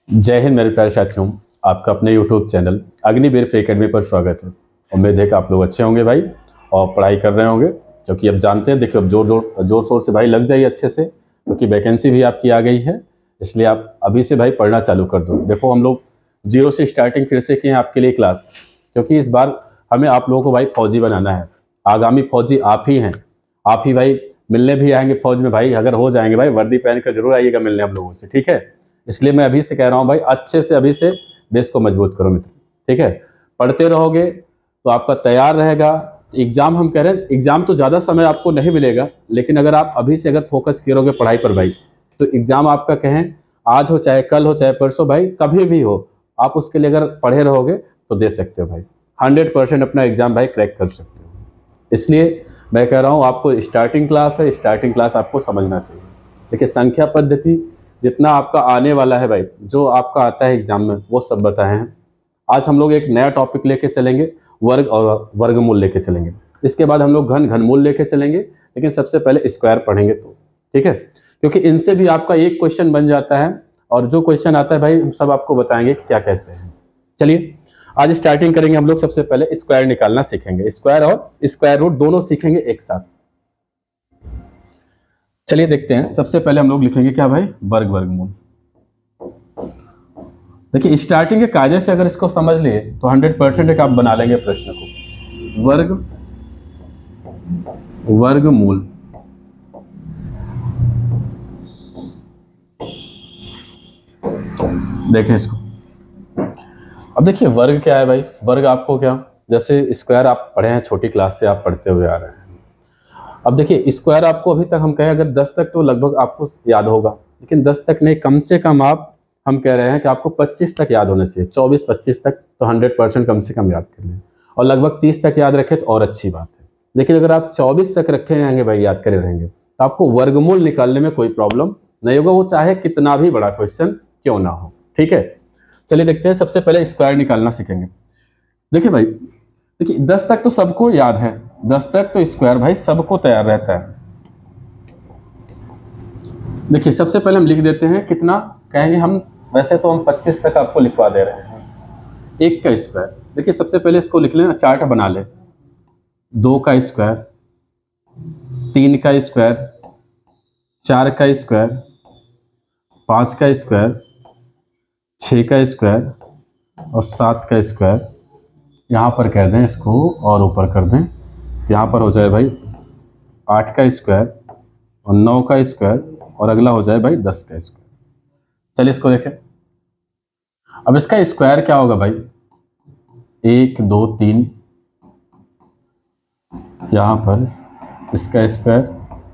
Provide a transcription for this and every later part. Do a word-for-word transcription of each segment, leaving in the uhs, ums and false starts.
जय हिंद मेरे प्यारे साथियों, आपका अपने YouTube channel Agniveer pre academy पर स्वागत है। उम्मीद है कि आप लोग अच्छे होंगे भाई और पढ़ाई कर रहे होंगे, क्योंकि अब जानते हैं, देखिए अब जोर जोर जोर शोर से भाई लग जाइए अच्छे से, क्योंकि वैकेंसी भी आपकी आ गई है। इसलिए आप अभी से भाई पढ़ना चालू कर दो। देखो हम लोग जीरो से स्टार्टिंग फिर से किए हैं आपके लिए क्लास, क्योंकि इस बार हमें आप लोगों को भाई फौजी बनाना है। आगामी फौजी आप ही हैं, आप ही भाई मिलने भी आएंगे फौज में भाई। अगर हो जाएंगे भाई वर्दी पहन कर जरूर आइएगा मिलने हम लोगों से, ठीक है। इसलिए मैं अभी से कह रहा हूँ भाई, अच्छे से अभी से बेस को मजबूत करो मित्र, ठीक है। पढ़ते रहोगे तो आपका तैयार रहेगा। एग्जाम हम कह रहे हैं, एग्जाम तो ज़्यादा समय आपको नहीं मिलेगा, लेकिन अगर आप अभी से अगर फोकस करोगे पढ़ाई पर भाई, तो एग्जाम आपका कहें आज हो चाहे कल हो चाहे परसों भाई, कभी भी हो, आप उसके लिए अगर पढ़े रहोगे तो दे सकते हो भाई। हंड्रेड परसेंट अपना एग्जाम भाई क्रैक कर सकते हो। इसलिए मैं कह रहा हूँ आपको स्टार्टिंग क्लास है, स्टार्टिंग क्लास आपको समझना चाहिए। देखिए संख्या पद्धति जितना आपका आने वाला है भाई, जो आपका आता है एग्जाम में वो सब बताए हैं। आज हम लोग एक नया टॉपिक लेके चलेंगे, वर्ग और वर्गमूल लेके चलेंगे। इसके बाद हम लोग घन घनमूल लेके चलेंगे, लेकिन सबसे पहले स्क्वायर पढ़ेंगे तो, ठीक है। क्योंकि इनसे भी आपका एक क्वेश्चन बन जाता है, और जो क्वेश्चन आता है भाई हम सब आपको बताएंगे क्या कैसे है। चलिए आज स्टार्टिंग करेंगे हम लोग। सबसे पहले स्क्वायर निकालना सीखेंगे, स्क्वायर और स्क्वायर रूट दोनों सीखेंगे एक साथ। चलिए देखते हैं। सबसे पहले हम लोग लिखेंगे क्या भाई, वर्ग वर्गमूल। देखिए स्टार्टिंग के कायदे से अगर इसको समझ लिए तो हंड्रेड परसेंट एक आप बना लेंगे प्रश्न को। वर्ग वर्गमूल, देखें इसको। अब देखिए वर्ग क्या है भाई, वर्ग आपको क्या, जैसे स्क्वायर आप पढ़े हैं छोटी क्लास से, आप पढ़ते हुए आ रहे हैं। अब देखिए स्क्वायर आपको अभी तक हम कहें अगर दस तक तो लगभग आपको याद होगा, लेकिन दस तक नहीं, कम से कम आप हम कह रहे हैं कि आपको पच्चीस तक याद होना चाहिए। चौबीस पच्चीस तक तो हंड्रेड परसेंट कम से कम याद कर लें, और लगभग तीस तक याद रखें तो और अच्छी बात है। लेकिन अगर आप चौबीस तक रखे रहेंगे भाई, याद करे रहेंगे, तो आपको वर्गमूल निकालने में कोई प्रॉब्लम नहीं होगा, वो चाहे कितना भी बड़ा क्वेश्चन क्यों ना हो, ठीक है। चलिए देखते हैं। सबसे पहले स्क्वायर निकालना सीखेंगे। देखिए भाई, देखिए दस तक तो सबको याद है, दस तक तो स्क्वायर भाई सबको तैयार रहता है। देखिए सबसे पहले हम लिख देते हैं कितना कहेंगे हम, वैसे तो हम पच्चीस तक आपको लिखवा दे रहे हैं। एक का स्क्वायर, देखिए सबसे पहले इसको लिख लेना, चार्ट बना ले। दो का स्क्वायर, तीन का स्क्वायर, चार का स्क्वायर, पाँच का स्क्वायर, छः का स्क्वायर और सात का स्क्वायर। यहाँ पर कह दें इसको और ऊपर कर दें, यहाँ पर हो जाए भाई आठ का स्क्वायर और नौ का स्क्वायर, और अगला हो जाए भाई दस का स्क्वायर। चलिए इसको देखें। अब इसका स्क्वायर क्या होगा भाई, एक दो तीन, यहाँ पर इसका स्क्वायर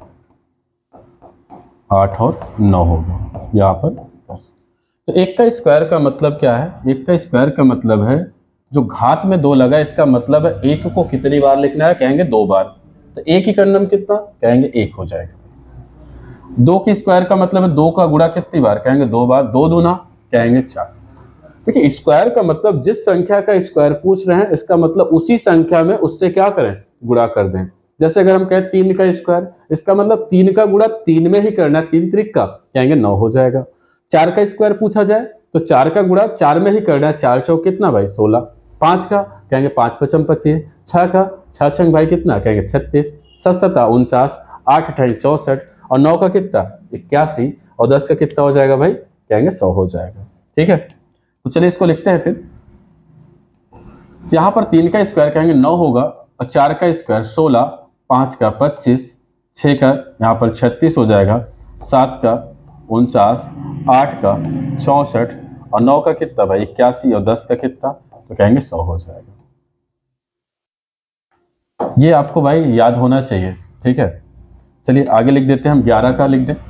आठ और नौ होगा, यहाँ पर दस। तो एक का स्क्वायर का मतलब क्या है, एक का स्क्वायर का मतलब है जो घात में दो लगा, इसका मतलब है एक को कितनी बार लिखना है, कहेंगे दो बार। तो एक ही करने में कितना, कहेंगे एक हो जाएगा। दो की स्क्वायर का मतलब है दो का गुणा कितनी बार, कहेंगे दो बार। दो दूना कहेंगे चार। देखिए स्क्वायर का मतलब जिस संख्या का स्क्वायर पूछ रहे हैं, इसका मतलब उसी संख्या में उससे क्या करें, गुणा कर दें। जैसे अगर हम कहें तीन का स्क्वायर, इसका मतलब तीन का गुणा तीन में ही करना है, तीन त्रिक का कहेंगे नौ हो जाएगा। चार का स्क्वायर पूछा जाए तो चार का गुणा चार में ही करना है, चार चौक कितना भाई सोलह। पाँच का कहेंगे पाँच पचम पच्चीस। छः का छः छंग भाई कितना, कहेंगे छत्तीस। सत सता उनचास, आठ अठाई चौसठ, और नौ का कितना इक्यासी, और दस का कितना हो जाएगा भाई, कहेंगे सौ हो जाएगा, ठीक है। तो चलिए इसको लिखते हैं फिर। यहाँ पर तीन का स्क्वायर कहेंगे नौ होगा, और चार का स्क्वायर सोलह, पाँच का पच्चीस, छः का यहाँ पर छत्तीस हो जाएगा, सात का उनचास, आठ का चौंसठ, और नौ का कितना भाई इक्यासी, और दस का कितना, तो कहेंगे सौ हो जाएगा। ये आपको भाई याद होना चाहिए, ठीक है। चलिए आगे लिख देते हैं हम, ग्यारह का लिख दें।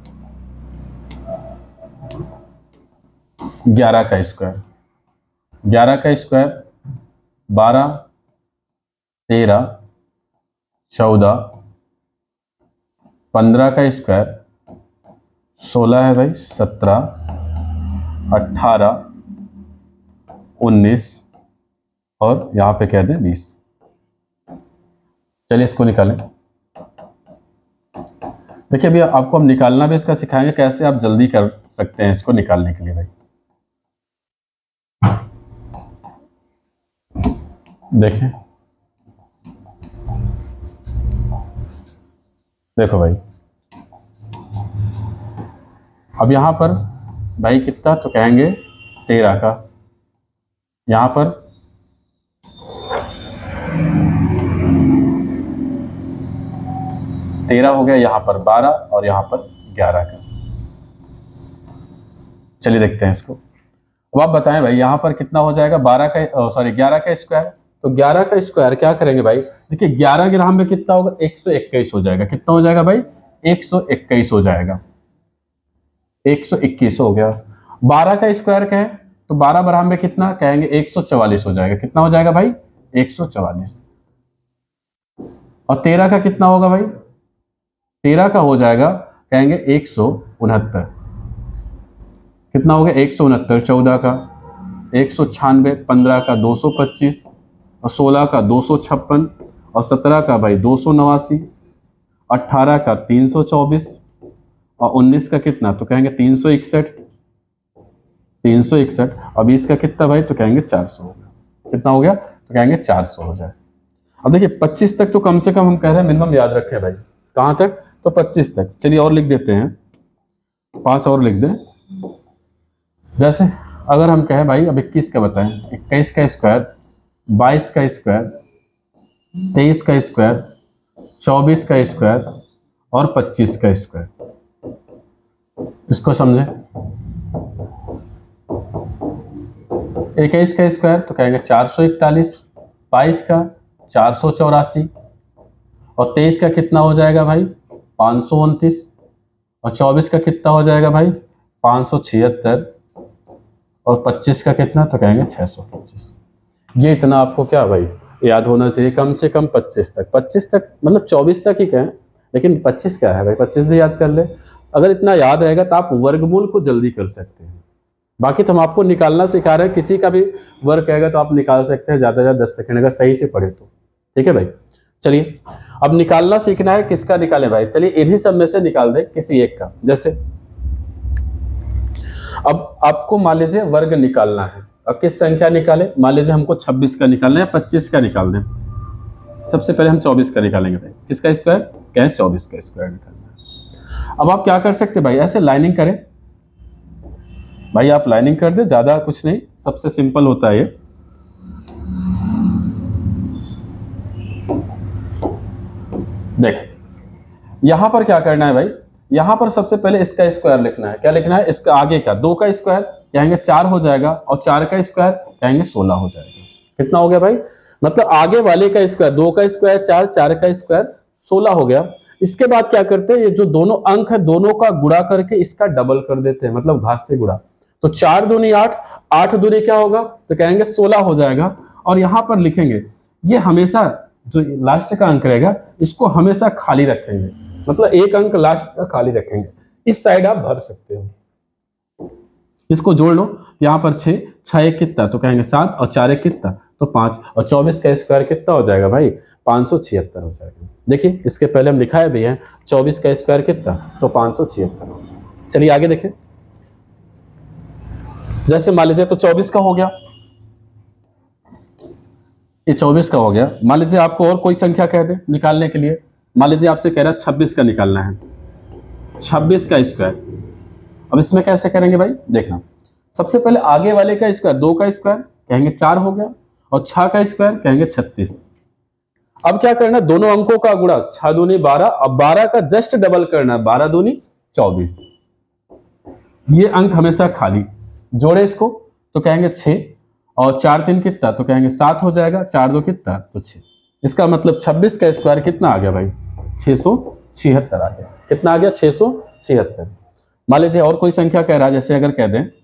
ग्यारह का स्क्वायर, ग्यारह का स्क्वायर बारह, तेरह, चौदह, पंद्रह का स्क्वायर सोलह है भाई, सत्रह, अट्ठारह, उन्नीस, और यहाँ पे कह दें बीस। चलिए इसको निकालें। देखिए अभी आपको हम निकालना भी इसका सिखाएंगे, कैसे आप जल्दी कर सकते हैं इसको निकालने के लिए भाई। देखें, देखो भाई, अब यहां पर भाई कितना, तो कहेंगे तेरह का, यहां पर तेरह हो गया, यहां पर बारह और यहां पर ग्यारह का। चलिए देखते हैं इसको। अब आप बताएं भाई यहां पर कितना हो जाएगा, बारह का सॉरी ग्यारह का स्क्वायर। तो ग्यारह का स्क्वायर क्या करेंगे भाई, देखिए ग्यारह ग्राम में कितना होगा, एक सौ इक्कीस हो जाएगा। कितना हो जाएगा भाई, एक सौ इक्कीस हो जाएगा, एक सौ इक्कीस हो गया। बारह का स्क्वायर कहें तो बारह ग्राम में कितना, कहेंगे एक सौ चवालीस हो जाएगा। कितना हो जाएगा भाई, एक सौ चवालीस। और तेरह का कितना होगा भाई, तेरह का हो जाएगा, कहेंगे एक सौ उनहत्तर। कितना हो गया, एक सौ उनहत्तर। चौदह का एक सौ छियानवे, पंद्रह का दो सौ पच्चीस, और सोलह का दो सौ छप्पन, और सत्रह का भाई दो सौ नवासी, अट्ठारह का तीन सौ चौबीस, और उन्नीस का कितना, तो कहेंगे तीन सौ इकसठ, तीन सौ इकसठ। और बीस का कितना भाई, तो कहेंगे चार सौ हो गया। कितना हो गया, तो कहेंगे चार सौ हो जाए। अब देखिए पच्चीस तक तो कम से कम हम कह रहे हैं मिनिमम याद रखें भाई। कहाँ तक, तो पच्चीस तक। चलिए और लिख देते हैं, पांच और लिख दें। जैसे अगर हम कहें भाई अब इक्कीस का बताएं, इक्कीस का स्क्वायर, बाईस का स्क्वायर, तेईस का स्क्वायर, चौबीस का स्क्वायर और पच्चीस का स्क्वायर, इसको समझें। इक्कीस का स्क्वायर तो कहेंगे चार सौ इकतालीस, बाईस का चार सौ चौरासी, और तेईस का कितना हो जाएगा भाई, पाँच सौ उनतीस, और चौबीस का कितना हो जाएगा भाई, पाँच सौ छिहत्तर, और पच्चीस का कितना, तो कहेंगे छः सौ पच्चीस। ये इतना आपको क्या भाई याद होना चाहिए, कम से कम पच्चीस तक। पच्चीस तक मतलब चौबीस तक ही कहें, लेकिन पच्चीस क्या है भाई, पच्चीस भी याद कर ले। अगर इतना याद रहेगा तो आप वर्गमूल को जल्दी कर सकते हैं। बाकी तो हम आपको निकालना सिखा रहे हैं, किसी का भी वर्ग कहेगा तो आप निकाल सकते हैं ज़्यादा से ज़्यादा दस सेकंड, अगर सही से पढ़े तो। ठीक है भाई, चलिए अब निकालना सीखना है। किसका निकालें भाई, चलिए इन्हीं सब में से निकाल दें किसी एक का। जैसे अब आपको मान लीजिए वर्ग निकालना है, अब किस संख्या निकालें, मान लीजिए हमको छब्बीस का निकालना है, पच्चीस का निकाल दें। सबसे पहले हम चौबीस का निकालेंगे भाई। किसका स्क्वायर, क्या है, चौबीस का स्क्वायर निकालना है। अब आप क्या कर सकते हैं भाई, ऐसे लाइनिंग करें भाई, आप लाइनिंग कर दे, ज्यादा कुछ नहीं, सबसे सिंपल होता है ये। देख यहां पर क्या करना है भाई, यहां पर सबसे पहले इसका स्क्वायर लिखना है। क्या लिखना है, इसका आगे का, दो का स्क्वायर कहेंगे चार हो जाएगा, और चार का स्क्वायर कहेंगे सोलह हो जाएगा। कितना हो गया भाई, मतलब आगे वाले का स्क्वायर, दो का स्क्वायर चार, चार का स्क्वायर सोलह हो गया। इसके बाद क्या करते हैं, ये जो दोनों अंक है दोनों का गुणा करके इसका डबल कर देते हैं, मतलब घात से गुणा। तो चार दूनी आठ, आठ दूनी क्या होगा, तो कहेंगे सोलह हो जाएगा। और यहां पर लिखेंगे, ये हमेशा जो लास्ट का अंक रहेगा इसको हमेशा खाली रखेंगे, मतलब एक अंक लास्ट का खाली रखेंगे। इस साइड आप भर सकते हो, इसको जोड़ लो। यहाँ पर छः, छः एक कितना, तो कहेंगे सात, और चार एक कितना, तो पाँच, और चौबीस का स्क्वायर कितना हो जाएगा भाई, पाँच सौ छिहत्तर हो जाएगा। देखिए इसके पहले हम लिखाए भी हैं, चौबीस का स्क्वायर कितना, तो पाँच सौ छिहत्तर। चलिए आगे देखें। जैसे मान लीजिए तो चौबीस का हो गया, ये चौबीस का हो गया। मान लीजिए आपको और कोई संख्या कह दे निकालने के लिए, मान लीजिए आपसे कह रहा है छब्बीस का निकालना है, छब्बीस का स्क्वायर। अब इसमें कैसे करेंगे भाई, देखना। सबसे पहले आगे वाले का स्क्वायर, दो का स्क्वायर कहेंगे चार हो गया, और छह का स्क्वायर कहेंगे छत्तीस। अब क्या करना, दोनों अंकों का गुणा, छह दूनी बारह, अब बारह का जस्ट डबल करना है, बारह दूनी चौबीस। ये अंक हमेशा खाली, जोड़े इसको तो कहेंगे छः, और चार तीन कितना, तो कहेंगे सात हो जाएगा, चार दो कितना, तो छः। इसका मतलब छब्बीस का स्क्वायर कितना आ गया भाई, छः सौ छिहत्तर आ गया। कितना आ गया, छः सौ छिहत्तर। मान लीजिए और कोई संख्या कह रहा है, जैसे अगर कह दें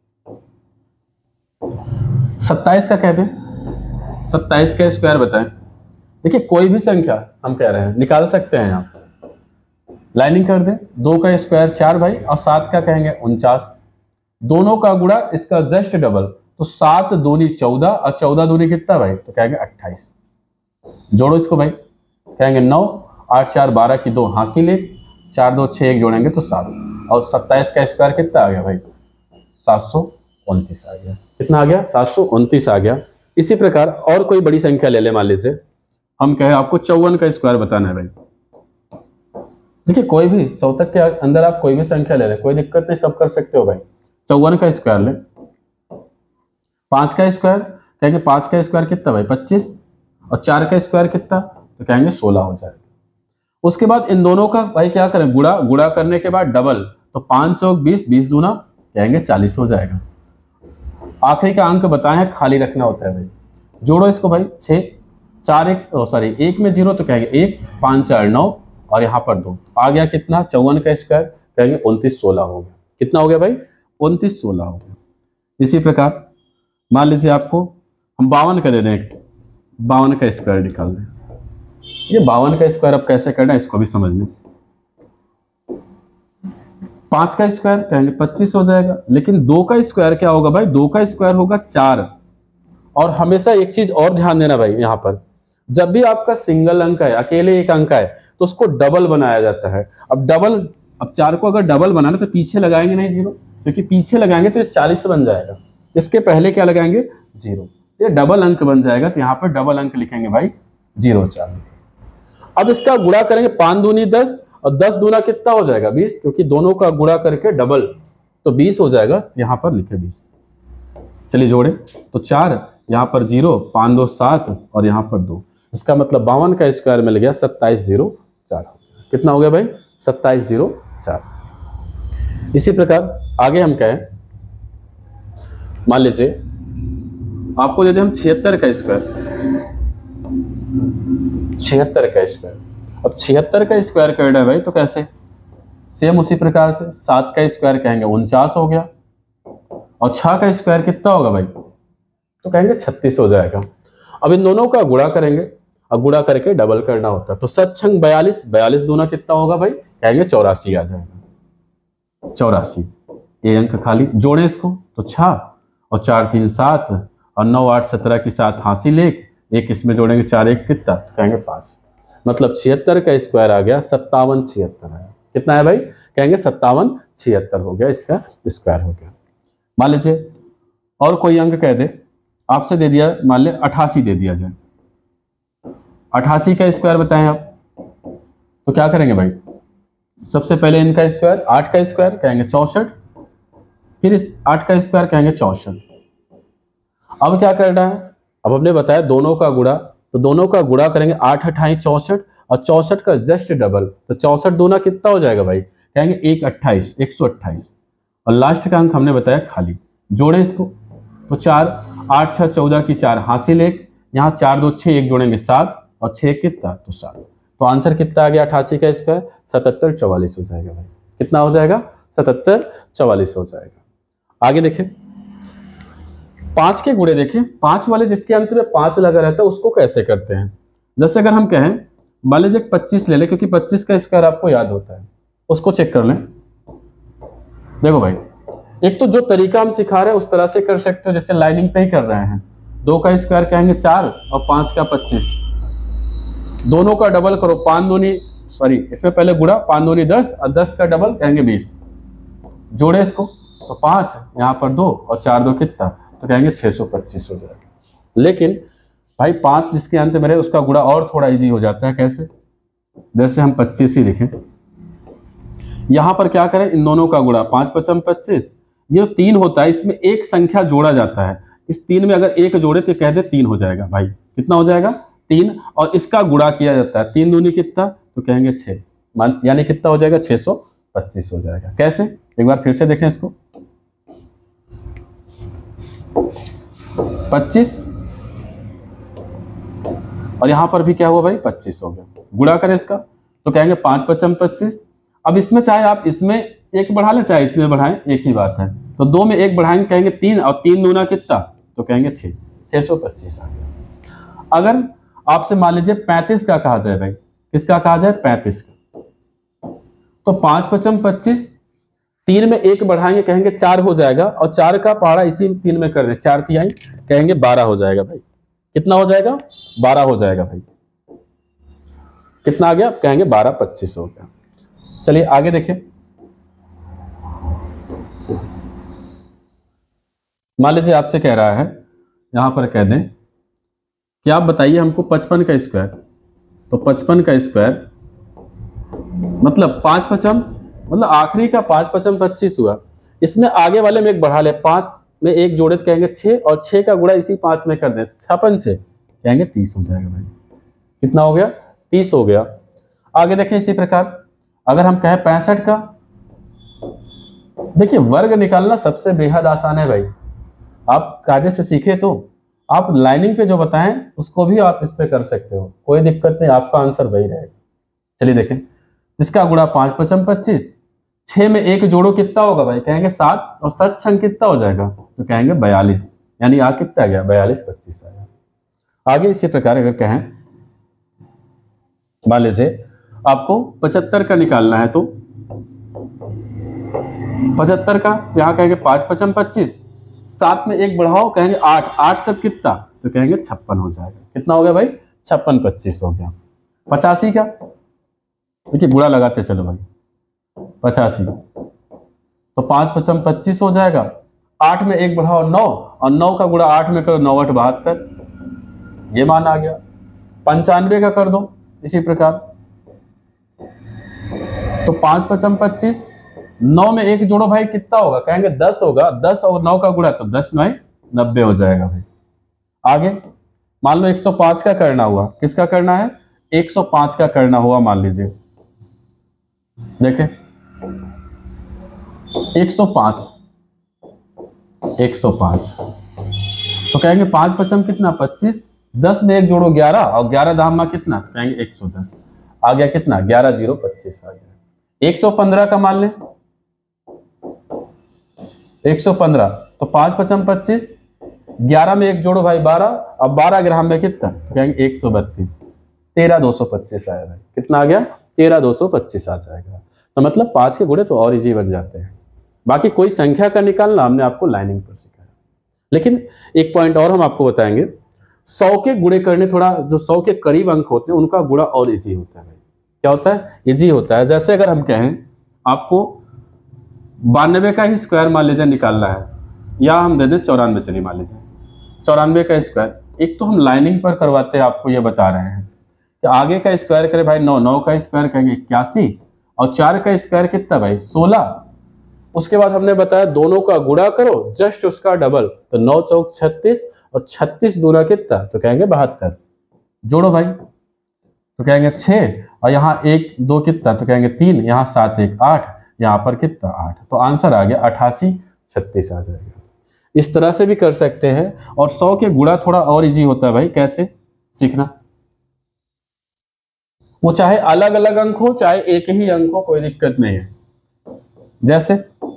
सत्ताईस का कह दें, सत्ताईस का स्क्वायर बताएं। देखिए कोई भी संख्या हम कह रहे हैं निकाल सकते हैं आप, लाइनिंग कर दें। दो का स्क्वायर चार भाई, और सात का कहेंगे उनचास, दोनों का गुणा इसका जस्ट डबल, तो सात दूनी चौदह, और चौदह दूनी कितना भाई, तो कहेंगे अट्ठाईस। जोड़ो इसको भाई, कहेंगे नौ, आठ चार बारह की दो हासिल एक, चार दो छः एक जोड़ेंगे तो सात, और सत्ताईस का स्क्वायर कितना आ गया भाई, सात सौ उनतीस आ गया। कितना आ गया, सात सौ उनतीस आ गया। इसी प्रकार और कोई बड़ी संख्या ले ले, मान लीजिए हम कहें आपको चौवन का स्क्वायर बताना है भाई। देखिए कोई भी सौतक के अंदर आप कोई भी संख्या ले लें, कोई दिक्कत नहीं, सब कर सकते हो भाई। चौवन का स्क्वायर ले, पांच का स्क्वायर कहेंगे, पांच का स्क्वायर कितना भाई पच्चीस, और चार का स्क्वायर कितना तो कहेंगे सोलह हो जाएगा। उसके बाद इन दोनों का भाई क्या करें, गुणा, गुणा करने के बाद डबल, तो पांच सौ बीस, बीस दूना कहेंगे चालीस हो जाएगा। आखिरी का अंक बताए हैं, खाली रखना होता है भाई। जोड़ो इसको भाई, छः चार एक सॉरी एक में जीरो तो कहेंगे एक, पाँच चार नौ, और यहाँ पर दो, आ गया कितना चौवन का स्क्वायर कहेंगे उनतीस सोलह हो गया। कितना हो गया भाई, उनतीस सोलह हो गया। इसी प्रकार मान लीजिए आपको हम बावन का दे दें, बावन का स्क्वायर निकाल दें। ये बावन का स्क्वायर अब कैसे करना है इसको भी समझ लें। पांच का स्क्वायर कहेंगे पच्चीस हो जाएगा, लेकिन दो का स्क्वायर क्या होगा भाई, दो का स्क्वायर होगा चार। और हमेशा एक चीज और ध्यान देना भाई, यहाँ पर जब भी आपका सिंगल अंक है, अकेले एक अंक है, तो उसको डबल बनाया जाता है। अब डबल, अब चार को अगर डबल बनाना तो पीछे लगाएंगे नहीं जीरो, क्योंकि पीछे लगाएंगे तो ये चालीस बन जाएगा। इसके पहले क्या लगाएंगे, जीरो, ये डबल अंक बन जाएगा, तो यहाँ पर डबल अंक लिखेंगे भाई जीरो चार। अब इसका गुणा करेंगे, पांच दूनी दस, और दस दूना कितना हो जाएगा बीस, क्योंकि दोनों का गुणा करके डबल, तो बीस हो जाएगा, यहाँ पर लिखे बीस। चलिए जोड़े, तो चार, यहाँ पर जीरो, पाँच दो सात, और यहाँ पर दो, इसका मतलब बावन का स्क्वायर मिल गया सत्ताईस जीरो चार। कितना हो गया भाई, सत्ताईस जीरो चार। इसी प्रकार आगे हम कहें, मान लीजिए आपको दे दें हम छिहत्तर का स्क्वायर, छिहत्तर का स्क्वायर। अब छिहत्तर का स्क्वायर करना है भाई, तो कैसे, सेम उसी प्रकार से सात का स्क्वायर कहेंगे उनचास हो गया, और छह का स्क्वायर कितना होगा भाई, तो कहेंगे छत्तीस हो जाएगा। अब इन दोनों का गुणा करेंगे, और गुणा करके डबल करना होता है, तो सत्संग बयालीस, बयालीस दूना कितना होगा भाई, कहेंगे चौरासी आ जाएगा, चौरासी। ये अंक खाली, जोड़े इसको, तो छह और चार तीन सात, और नौ आठ सत्रह की सात हासिल एक, एक इसमें जोड़ेंगे, चार एक कितना, तो कहेंगे पाँच। मतलब छिहत्तर का स्क्वायर आ गया सत्तावन छिहत्तर है। कितना है भाई, कहेंगे सत्तावन छिहत्तर हो गया, इसका स्क्वायर हो गया। मान लीजिए और कोई अंक कह दे, आपसे दे दिया, मान ले अठासी दे दिया जाए, अठासी का स्क्वायर बताएं आप, तो क्या करेंगे भाई, सबसे पहले इनका स्क्वायर, आठ का स्क्वायर कहेंगे चौसठ, फिर इस आठ का स्क्वायर कहेंगे चौसठ। अब क्या करना है, अब हमने बताया दोनों का गुणा, तो दोनों का गुणा करेंगे, आठ अट्ठाईस चौसठ, और चौसठ का जस्ट डबल, तो चौसठ दूना कितना हो जाएगा भाई, कहेंगे एक अट्ठाईस, एक सौ अट्ठाईस, और लास्ट का अंक हमने बताया खाली। जोड़े इसको, तो चार, आठ छः चौदह की चार हासिल एक, यहाँ चार दो छः, एक जोड़ेंगे सात, और छः कितना तो सात। तो आंसर कितना आ गया अठासी का स्क्वायर, सतहत्तर चौवालीस हो जाएगा भाई। कितना हो जाएगा, सतहत्तर चौवालीस हो जाएगा। आगे देखें, पांच के गुणे देखें, पांच वाले जिसके अंत में पांच लगा रहता है उसको कैसे करते हैं। जैसे अगर हम कहें, मान लीजिए पच्चीस ले लें, क्योंकि पच्चीस का स्क्वायर आपको याद होता है, उसको चेक कर लें। देखो भाई, एक तो जो तरीका हम सिखा रहे हैं उस तरह से कर सकते हो, जैसे लाइनिंग पे ही कर रहे हैं। दो का स्क्वायर कहेंगे चार, और पांच का पच्चीस, दोनों का डबल करो, पांच दूनी सॉरी इसमें पहले गुणा, पांच दूनी दस, और दस का डबल कहेंगे बीस। जोड़े इसको, तो पांच, यहाँ पर दो, और चार दो कितना, तो कहेंगे छह सौ पच्चीस हो जाएगा। लेकिन भाई पांच जिसके अंत में रहे उसका गुणा और थोड़ा इजी हो जाता है। कैसे, जैसे हम पच्चीस ही लिखें, यहां पर क्या करें, इन दोनों का गुणा, पांच पचम पच्चीस, ये तीन होता है, इसमें एक संख्या जोड़ा जाता है, इस तीन में अगर एक जोड़े तो कह दे तीन हो जाएगा भाई। कितना हो जाएगा, तीन, और इसका गुणा किया जाता है, तीन दूनी कितना, तो कहेंगे छः, मान यानी कितना हो जाएगा, छः सौ पच्चीस हो जाएगा। कैसे, एक बार फिर से देखें इसको, पच्चीस, और यहां पर भी क्या हुआ भाई, पच्चीस हो गया। गुणा करें इसका, तो कहेंगे पांच पचम पच्चीस। अब इसमें चाहे आप इसमें एक बढ़ा लें, चाहे इसमें बढ़ाएं, एक ही बात है। तो दो में एक बढ़ाएंगे, कहेंगे तीन, और तीन दूना कितना, तो कहेंगे छः, छः सौ पच्चीस आ गया। अगर आपसे मान लीजिए पैंतीस का कहा जाए भाई, किसका कहा जाए, पैंतीस का, तो पांच पचम पच्चीस, तीन में एक बढ़ाएंगे, कहेंगे चार हो जाएगा, और चार का पहाड़ा इसी तीन में कर दे, चार तिहाई, कहेंगे बारह हो जाएगा भाई। कितना हो जाएगा, बारह हो जाएगा भाई। कितना आ गया, कहेंगे बारह पच्चीस हो गया। चलिए आगे देखें, मान लीजिए आपसे कह रहा है, यहां पर कह दें कि आप बताइए हमको पचपन का स्क्वायर, तो पचपन का स्क्वायर मतलब पांच पचम मतलब आखिरी का पांच पचम पच्चीस हुआ। इसमें आगे वाले में एक बढ़ा ले, पांच में एक जोड़े तो कहेंगे छह, और छह का गुणा इसी पांच में कर दे, छप्पन से कहेंगे तीस हो जाएगा भाई। कितना हो गया? तीस हो गया। आगे देखें इसी प्रकार अगर हम कहें पैंसठ का, देखिए वर्ग निकालना सबसे बेहद आसान है भाई। आप कायदे से सीखे तो आप लाइनिंग पे जो बताएं उसको भी आप इस पे कर सकते हो, कोई दिक्कत नहीं, आपका आंसर वही रहेगा। चलिए देखें, इसका गुणा पांच पचम पच्चीस, छह में एक जोड़ो कितना होगा भाई? कहेंगे सात, और सत छंग कितना हो जाएगा? तो कहेंगे बयालीस, यानी आ कितना गया? बयालीस पच्चीस आ गया। आगे इसी प्रकार अगर कहें, मान लीजिए आपको पचहत्तर का निकालना है, तो पचहत्तर का यहाँ कहेंगे पांच पचम पच्चीस, सात में एक बढ़ाओ, कहेंगे आठ, आठ सब कितना? तो कहेंगे छप्पन हो जाएगा। कितना हो गया भाई? छप्पन पच्चीस हो गया। पचासी का, देखिए गुणा लगाते चलो भाई, पचासी तो पांच पचम पच्चीस हो जाएगा, आठ में एक बढ़ाओ नौ, और नौ का गुणा आठ में करो, नौ आठ बहत्तर, ये मान आ गया। पंचानवे का कर दो इसी प्रकार, तो पांच पचम पच्चीस, नौ में एक जोड़ो भाई कितना होगा? कहेंगे दस होगा, दस और नौ का गुणा, तो दस नौ नब्बे हो जाएगा भाई। आगे मान लो एक सौ पांच का करना हुआ, किसका करना है? एक सौ पांच का करना हुआ, मान लीजिए देखें एक सौ पांच, एक सौ पांच तो कहेंगे पांच पचम कितना? पच्चीस, दस में एक जोड़ो ग्यारह, और ग्यारह दामा कितना? कहेंगे एक सौ दस, आ गया कितना? ग्यारह जीरो पच्चीस आ गया। एक सौ पंद्रह का मान लें, एक सौ पंद्रह तो पांच पचम पच्चीस, ग्यारह में एक जोड़ो भाई बारह, अब बारह ग्राम में कितना? तो कहेंगे एक सौ बत्तीस, तेरह दो सौ पच्चीस आया भाई। कितना आ गया? तेरह दो सौ पच्चीस आ जाएगा। तो मतलब पांच के गुणे तो और इजी बन जाते हैं। बाकी कोई संख्या का निकालना हमने आपको लाइनिंग पर सिखाया। लेकिन एक पॉइंट और हम आपको बताएंगे, सौ के गुणे करने, थोड़ा जो सौ के करीब अंक होते हैं उनका गुणा और इजी होता है। क्या होता है? इजी होता है। जैसे अगर हम कहें आपको बानवे का ही स्क्वायर मान लीजिए निकालना है, या हम दे दें चौरानवे, चलिए मान लीजिए चौरानवे का स्क्वायर, एक तो हम लाइनिंग पर करवाते हैं, आपको ये बता रहे हैं कि आगे का स्क्वायर करें भाई नौ, नौ का स्क्वायर कहेंगे इक्यासी, और चार का स्क्वायर कितना भाई? सोलह। उसके बाद हमने बताया दोनों का गुणा करो, जस्ट उसका डबल, तो नौ चौक छत्तीस, और छत्तीस दूना कितना? तो कहेंगे बहत्तर। जोड़ो भाई, तो कहेंगे छह, और यहाँ एक दो कितना? तो कहेंगे तीन, यहाँ सात एक आठ, यहाँ पर कितना? आठ। तो आंसर आ गया अठासी छत्तीस आ जाएगा। इस तरह से भी कर सकते हैं। और सौ के गुणा थोड़ा और इजी होता है भाई, कैसे सीखना, वो चाहे अलग अलग अंक हो चाहे एक ही अंक हो, कोई दिक्कत नहीं है। जैसे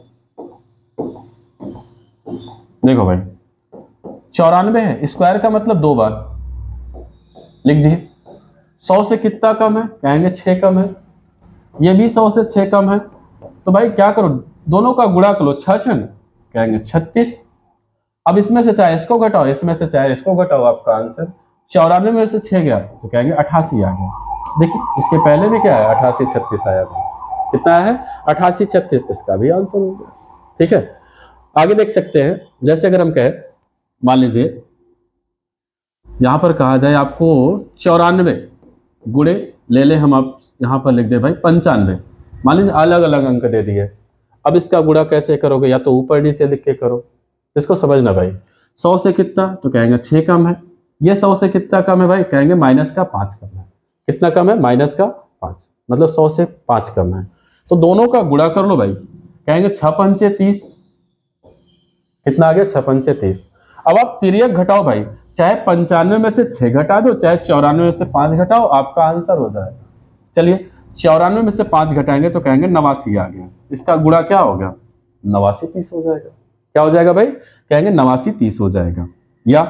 देखो भाई चौरानवे है, स्क्वायर का मतलब दो बार लिख दिए। सौ से कितना कम है? कहेंगे छह कम है। ये भी सौ से छह कम है, तो भाई क्या करो, दोनों का गुणा करो, छह छन कहेंगे छत्तीस। अब इसमें से चाहे इसको घटाओ, इसमें से चाहे इसको घटाओ, आपका आंसर चौरानवे में से छह गया तो कहेंगे अठासी आ गया। देखिए इसके पहले भी क्या है? अठासी छत्तीस आया था। कितना है? अठासी छत्तीस, इसका भी आंसर हो गया। ठीक है, आगे देख सकते हैं। जैसे अगर हम कहें, मान लीजिए यहां पर कहा जाए आपको चौरानवे गुणे ले ले, हम आप यहां पर लिख दे भाई पंचानवे, मान लीजिए अलग अलग अंक दे दिए। अब इसका गुणा कैसे करोगे? या तो ऊपर नीचे लिख के करो, इसको समझना भाई। सौ से कितना? तो कहेंगे छह कम है। ये सौ से कितना कम है भाई? कहेंगे माइनस का पांच कम है। कितना कम है? माइनस का पांच, मतलब सौ से पांच कम है। तो दोनों का गुणा कर लो भाई, कहेंगे छह पंचे तीस। कितना आ गया? छह पंचे तीस। अब आप तिर्यक घटाओ भाई, चाहे पंचानवे में से छह घटा दो, चाहे चौरानवे में से पांच घटाओ, आपका आंसर हो जाएगा। चलिए चौरानवे में से पांच घटाएंगे तो कहेंगे नवासी आ गया। इसका गुणा क्या हो गया? नवासी तीस हो जाएगा। क्या हो जाएगा भाई? कहेंगे नवासी तीस हो जाएगा। या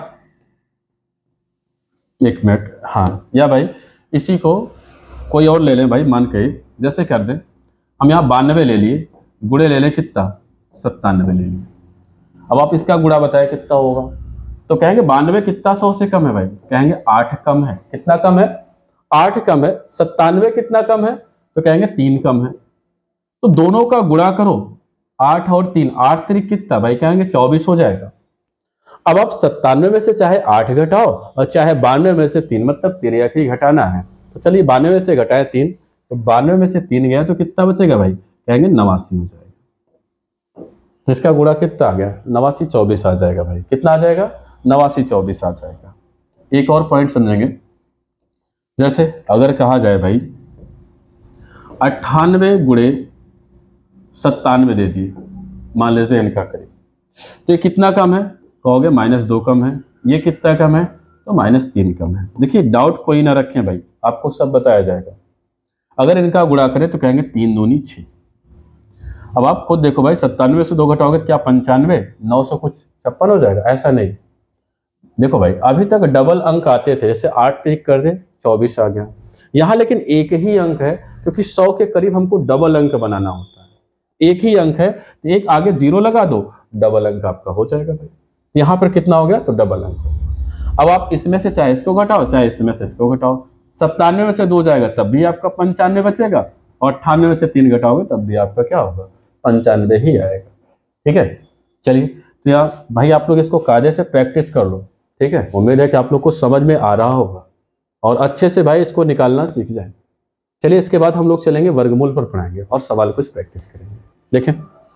एक मिनट, हाँ, या भाई इसी को कोई और ले लें भाई, मान के जैसे कर दें, हम यहाँ बानवे ले लिए, गुणे ले लें कितना? सत्तानवे ले लिए। अब आप इसका गुणा बताए कितना होगा? तो कहेंगे बानवे कितना सौ से कम है भाई? कहेंगे आठ कम है। कितना कम है? आठ कम है। सत्तानवे कितना कम है? तो कहेंगे तीन कम है। तो दोनों का गुणा करो, आठ और तीन, आठ त्रिक कितना भाई? कहेंगे चौबीस हो जाएगा। अब आप सत्तानवे में से चाहे आठ घटाओ और चाहे बानवे में से तीन, मतलब तिरक ही घटाना है। तो चलिए बानवे में से घटाए तीन, तो बानवे में से तीन गया तो कितना बचेगा भाई, कहेंगे नवासी हो जाएगा। तो इसका गुणा कितना आ गया, नवासी चौबीस आ जाएगा भाई। कितना आ जाएगा, नवासी चौबीस आ जाएगा। एक और पॉइंट समझेंगे, जैसे अगर कहा जाए भाई अट्ठानवे गुणे सत्तानवे दे दिए, मान लेते इनका करें, तो ये कितना कम है, कहोगे माइनस दो कम है। ये कितना कम है, तो माइनस तीन कम है। देखिए डाउट कोई ना रखें भाई, आपको सब बताया जाएगा। अगर इनका गुणा करें तो कहेंगे तीन दूनी छः। अब आप खुद देखो भाई, सत्तानवे से दो घटाओगे तो क्या पंचानवे, नौ सौ कुछ छप्पन हो जाएगा, ऐसा नहीं। देखो भाई अभी तक डबल अंक आते थे, जैसे आठ तक कर दे चौबीस आ गया। यहाँ लेकिन एक ही अंक है, क्योंकि सौ के करीब हमको डबल अंक बनाना होता है। एक ही अंक है, एक आगे जीरो लगा दो, डबल अंक आपका हो जाएगा भाई। यहाँ पर कितना हो गया, तो डबल अंक। अब आप इसमें से चाहे इसको घटाओ चाहे इसमें से इसको घटाओ, सत्तानवे में से दो जाएगा तब भी आपका पंचानवे बचेगा, और अट्ठानवे में से तीन घटाओगे तब भी आपका क्या होगा, पंचानवे ही आएगा। ठीक है, चलिए तो यार भाई आप लोग इसको कायदे से प्रैक्टिस कर लो। ठीक है, उम्मीद है कि आप लोग को समझ में आ रहा होगा और अच्छे से भाई इसको निकालना सीख जाए। चलिए इसके बाद हम लोग चलेंगे वर्गमूल पर पढ़ाएंगे और सवाल कुछ प्रैक्टिस करेंगे। देखें,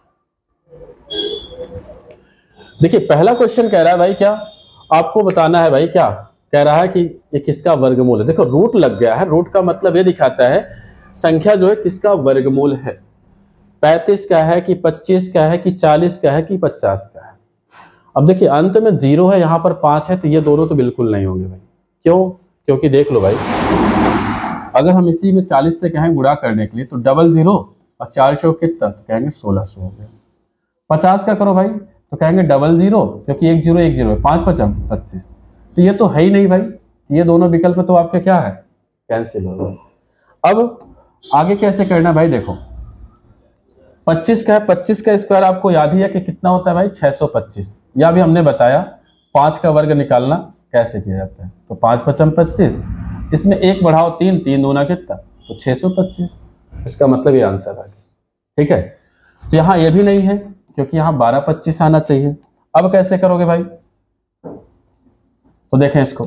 देखिए पहला क्वेश्चन कह रहा है भाई, क्या आपको बताना है भाई, क्या कह रहा है कि ये किसका वर्गमूल है। देखो रूट लग गया है, रूट का मतलब ये दिखाता है संख्या जो है किसका वर्गमूल है। पैंतीस का है कि पच्चीस का है कि चालीस का है कि पचास का है। अब देखिए अंत में जीरो है, यहाँ पर पाँच है, तो ये दोनों तो बिल्कुल नहीं होंगे भाई। क्यों, क्योंकि देख लो भाई, अगर हम इसी में चालीस से कहें गुणा करने के लिए तो डबल जीरो और चार चौक कितना, तो कहेंगे सोलह सौ हो गया। पचास का करो भाई तो कहेंगे डबल जीरो, क्योंकि एक जीरो एक जीरो, पाँच पचम पच्चीस, तो ये तो है ही नहीं भाई। ये दोनों विकल्प तो आपके क्या है, कैंसिल हो गए। अब आगे कैसे करना भाई, देखो पच्चीस का है, पच्चीस का स्क्वायर आपको याद ही है कि कितना होता है भाई, छह सौ पच्चीस। या भी हमने बताया पाँच का वर्ग निकालना कैसे किया जाता है। तो पाँच पचम पच्चीस, इसमें एक बढ़ाओ तीन, तीन दूना कितना, तो छह सौ पच्चीस। इसका मतलब ये आंसर आ गया। ठीक है, तो यहाँ ये भी नहीं है, क्योंकि यहाँ बारह पच्चीस आना चाहिए। अब कैसे करोगे भाई, तो देखें इसको,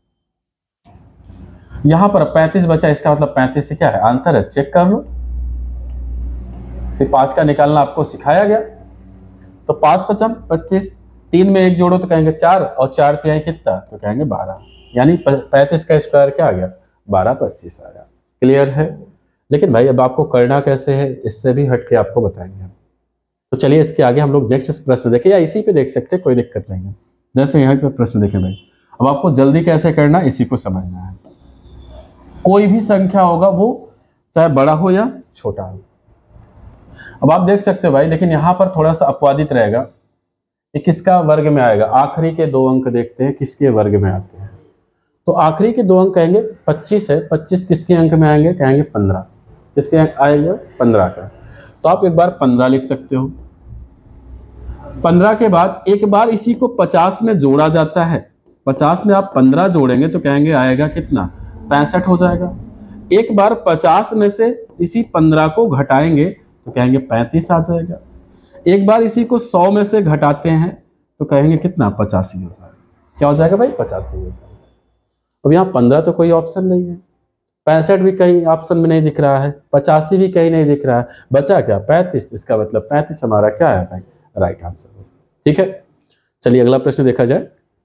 यहां पर पैंतीस बचा, इसका मतलब पैंतीस से क्या है, आंसर है, चेक कर लो। फिर पांच का निकालना आपको सिखाया गया। तो पांच पचम पच्चीस, तीन में एक जोड़ो तो कहेंगे चार, और चार पे है कितना, तो कहेंगे बारह। यानी पैंतीस का स्क्वायर क्या आ गया, बारह पच्चीस आ गया। क्लियर है। लेकिन भाई अब आपको करना कैसे है, इससे भी हट के आपको बताएंगे हम। तो चलिए इसके आगे हम लोग नेक्स्ट प्रश्न देखें, या इसी पे देख सकते हैं, कोई दिक्कत नहीं है। जैसे यहाँ पे प्रश्न देखें भाई, अब आपको जल्दी कैसे करना इसी को समझना है। कोई भी संख्या होगा वो चाहे बड़ा हो या छोटा हो। अब आप देख सकते हो भाई, लेकिन यहाँ पर थोड़ा सा अपवादित रहेगा, ये किसका वर्ग में आएगा। आखिरी के दो अंक देखते हैं किसके वर्ग में आते हैं। तो आखिरी के दो अंक कहेंगे पच्चीस है, पच्चीस किसके अंक में आएंगे, कहेंगे पंद्रह। किसके अंक आएगा, पंद्रह का। तो आप एक बार पंद्रह लिख सकते हो। पंद्रह के बाद एक बार इसी को पचास में जोड़ा जाता है, पचास में आप पंद्रह जोड़ेंगे तो कहेंगे आएगा कितना, पैंसठ हो जाएगा। एक बार पचास में से इसी पंद्रह को घटाएंगे तो कहेंगे पैंतीस आ जाएगा। एक बार इसी को सौ में से घटाते हैं तो कहेंगे कितना, पचासी हो जाएगा। क्या हो जाएगा भाई, पचासी हो जाएगा। अब यहाँ पंद्रह तो कोई ऑप्शन नहीं है, पैंसठ भी कहीं ऑप्शन में नहीं दिख रहा है, पचासी भी कहीं नहीं दिख रहा है, बचा क्या, पैंतीस। इसका मतलब पैंतीस हमारा क्या है भाई, राइट आंसर। ठीक है, चलिए अगला प्रश्न देखा जाए।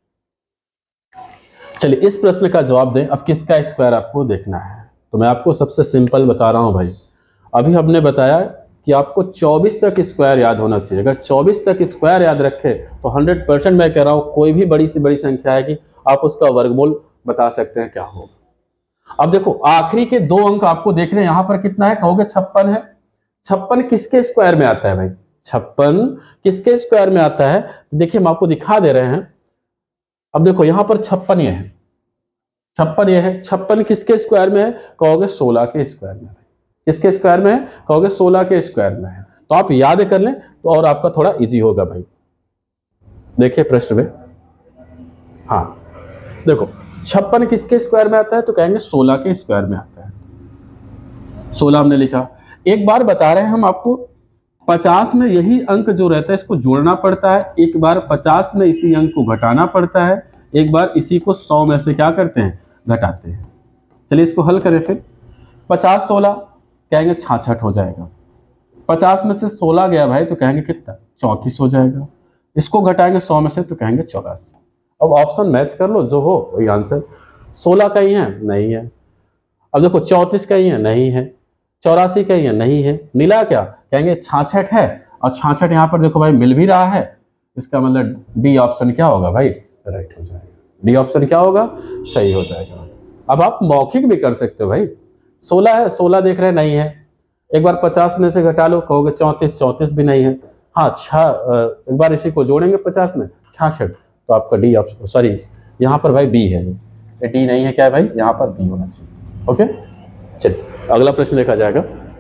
चलिए इस प्रश्न का जवाब दें। अब किसका स्क्वायर आपको देखना है, तो मैं आपको सबसे सिंपल बता रहा हूं भाई। अभी हमने बताया कि आपको चौबीस तक स्क्वायर याद होना चाहिए। अगर चौबीस तक स्क्वायर याद रखे तो हंड्रेड परसेंट मैं कह रहा हूं कोई भी बड़ी से बड़ी संख्या है कि आप उसका वर्गमूल बता सकते हैं क्या होगा। अब देखो आखिरी के दो अंक आपको देखने, यहां पर कितना है, कहोगे छप्पन है। छप्पन किसके स्क्वायर में आता है भाई, छप्पन किसके स्क्वायर में आता है, देखिए हम आपको दिखा दे रहे हैं। अब देखो यहां पर छप्पन ये है, छप्पन ये है, छप्पन किसके स्क्वायर में है, कहोगे सोलह के स्क्वायर में है। किसके स्क्वायर में है, कहोगे सोलह के स्क्वायर में है। तो आप याद कर लें तो और आपका थोड़ा इजी होगा भाई। देखिए प्रश्न में, हाँ देखो छप्पन किसके स्क्वायर में आता है, तो कहेंगे सोलह के स्क्वायर में आता है। सोलह हमने लिखा। एक बार बता रहे हैं हम आपको पचास में यही अंक जो रहता है इसको जोड़ना पड़ता है, एक बार पचास में इसी अंक को घटाना पड़ता है, एक बार इसी को सौ में से क्या करते हैं, घटाते हैं। चलिए इसको हल करें फिर। पचास सोलह कहेंगे छाछठ हो जाएगा, पचास में से सोलह गया भाई तो कहेंगे कितना, चौंतीस हो जाएगा। इसको घटाएंगे सौ में से तो कहेंगे चौरासी। अब ऑप्शन मैच कर लो, जो हो वही आंसर। सोलह कहीं है, नहीं है। अब देखो चौंतीस कहीं है, नहीं है। चौरासी कहीं है, नहीं है। मिला क्या, कहेंगे छाछठ है, और छाछठ यहाँ पर देखो भाई मिल भी रहा है, इसका मतलब डी ऑप्शन क्या होगा भाई, राइट हो जाएगा। डी ऑप्शन क्या होगा, सही हो जाएगा। अब आप मौखिक भी कर सकते हो भाई। सोलह है, सोलह देख रहे हैं, नहीं है। एक बार पचास में से घटा लो, कहोगे चौंतीस, चौंतीस भी नहीं है। हाँ छा एक बार इसी को जोड़ेंगे पचास में, छाछठ, तो आपका डी ऑप्शन, सॉरी यहाँ पर भाई बी है, ये डी नहीं है, क्या है भाई, यहाँ पर बी होना चाहिए। ओके चलिए अगला प्रश्न देखा जाएगा।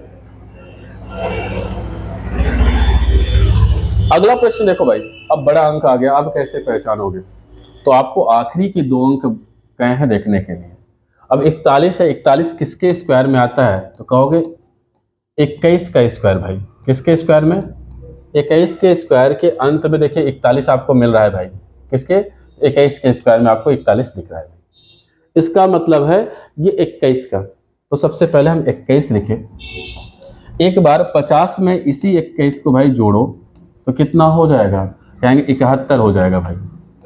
अगला प्रश्न देखो भाई, अब बड़ा अंक आ गया, अब कैसे पहचानोगे, तो आपको आखिरी के दो अंक कहे हैं देखने के लिए। अब इकतालीस है, इकतालीस किसके स्क्वायर में आता है, तो कहोगे इक्कीस का स्क्वायर भाई, किसके स्क्वायर में, इक्कीस के स्क्वायर के अंत में देखिए इकतालीस आपको मिल रहा है भाई, किसके, इक्कीस के स्क्वायर में आपको इकतालीस दिख रहा है। इसका मतलब है ये इक्कीस का, तो सबसे पहले हम इक्कीस लिखे, एक बार पचास में इसी इक्कीस को भाई जोड़ो तो कितना हो जाएगा, कहेंगे इकहत्तर हो जाएगा भाई।